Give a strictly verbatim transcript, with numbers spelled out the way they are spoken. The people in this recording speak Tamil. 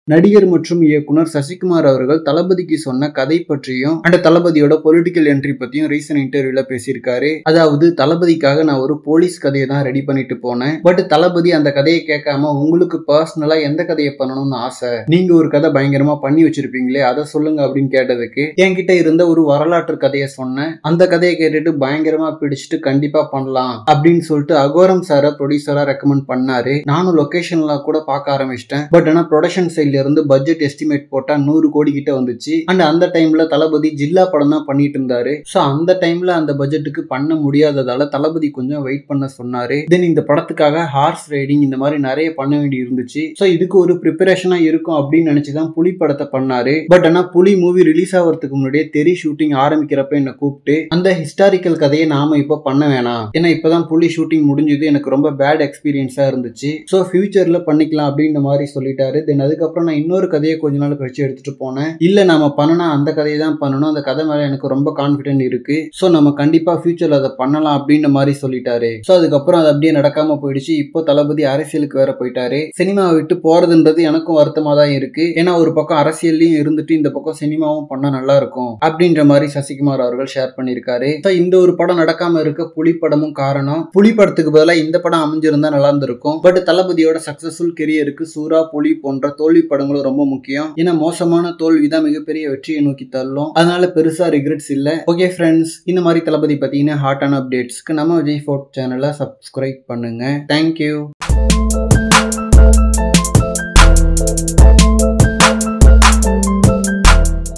நடிகர் மற்றும் இயக்குனர் சசிகுமார் அவர்கள் தளபதிக்கு சொன்ன கதை பற்றியும் அந்த தளபதியோட பொலிட்டிக்கல் என்ட்ரி பத்தியும் ரீசன்ட் இன்டர்வியூல பேசியிருக்காரு. அதாவது தளபதிக்காக நான் ஒரு போலீஸ் கதையை தான் ரெடி பண்ணிட்டு போனேன். பட் தளபதி அந்த கதையை கேட்காம உங்களுக்கு பர்சனலா எந்த கதையை பண்ணணும்னு ஆசை, நீங்க ஒரு கதை பயங்கரமா பண்ணி வச்சிருப்பீங்களே அதை சொல்லுங்க அப்படின்னு கேட்டதுக்கு என்கிட்ட இருந்த ஒரு வரலாற்று கதையை சொன்னேன். அந்த கதையை கேட்டுட்டு பயங்கரமா பிடிச்சிட்டு கண்டிப்பா பண்ணலாம் அப்படின்னு சொல்லிட்டு அகோரம் சார ப்ரொடியூசரா ரெக்கமெண்ட் பண்ணாரு. நானும் லொகேஷன்ல கூட பார்க்க ஆரம்பிச்சிட்டேன். பட் ஆனா ப்ரொடக்ஷன் சைட்ல இருந்து பட்ஜெட் எஸ்டிமேட் போட்டா நூறு கோடி கிட்ட வந்துச்சு. அண்ட் அந்த டைம்ல தளபதி ஜில்லா படம் தான் பண்ணிட்டு இருந்தாரு. சோ அந்த டைம்ல அந்த பட்ஜெட்டுக்கு பண்ண முடியாததால தளபதி கொஞ்சம் வெயிட் பண்ண சொன்னாரு. தென் இந்த படத்துக்காக ஹார்ஸ் ரைடிங் இந்த மாதிரி நிறைய பண்ண வேண்டி இருந்துச்சு. சோ இதுக்கு ஒரு ப்ரிப்பரேஷனா இருக்கும் அப்படின்னு நினைச்சுதான் புலி படத்தை பண்ணாரு. பட் ஆனா புலி மூவி ரிலீஸ் ஆகிறதுக்கு முன்னாடியே தெரி ஷூட்டிங் ஆரம்பிக்கிறப்ப என்ன கூப்பிட்டு அந்த ஹிஸ்டாரிக்கல் கதையை நாம இப்ப பண்ண வேணாம், ஏன்னா இப்பதான் புலி ஷூட்டிங் முடிஞ்சது, எனக்கு ரொம்ப பேட் எக்ஸ்பீரியன்ஸா இருந்துச்சு, சோ ஃபியூச்சர்ல பண்ணிக்கலாம் அப்படின்ற மாதிரி சொல்லிட்டாரு. தென் அதுக்கப்புறம் நான் இன்னொரு கதையை கொஞ்ச நாள் கழிச்சு எடுத்துட்டு போனேன். இல்ல நாம பண்ணனா அந்த கதையை தான் பண்ணணும், அந்த கதை மேல எனக்கு ரொம்ப கான்பிடென்ட் இருக்கு, சோ நம்ம கண்டிப்பா ஃபியூச்சர்ல அதை பண்ணலாம் அப்படின்ற மாதிரி சொல்லிட்டாரு. சோ அதுக்கப்புறம் அது அப்படியே நடக்காம போயிடுச்சு. இப்போ தளபதி அரசியலுக்கு வேற போயிட்டாரு. சினிமாவை விட்டு போறதுன்றது எனக்கும் வருத்தமா தான் இருக்கு. ஏன்னா ஒரு பக்கம் அரசியல்லையும் இருந்துட்டு இந்த பக்கம் சினிமாவும் பண்ணா நல்லா இருக்கும் அப்படின்ற மாதிரி சசிகுமார் அவர்கள் ஷேர் பண்ணிருக்காரு. இந்த ஒரு படம் நடக்காம இருக்க புலி படமும் காரணம். புலி படத்துக்கு பதிலாக இந்த படம் அமைஞ்சிருந்தா நல்லா இருந்திருக்கும். பட் தளபதியோட சக்சஸ்ஃபுல் கெரியருக்கு சூரா, புலி போன்ற தோல்வி படங்களும் ரொம்ப முக்கியம். ஏன்னா மோசமான தோல்வி தான் மிகப்பெரிய வெற்றியை நோக்கி தள்ளும். அதனால பெருசா ரிக்ரெட்ஸ் இல்ல. ஓகே ஃப்ரெண்ட்ஸ், இந்த மாதிரி தளபதி பத்தின ஹாட்டான அப்டேட்ஸ்க்கு நம்ம விஜய் ஃபோர்ட் சேனலை சப்ஸ்கிரைப் பண்ணுங்க. தேங்க்யூ.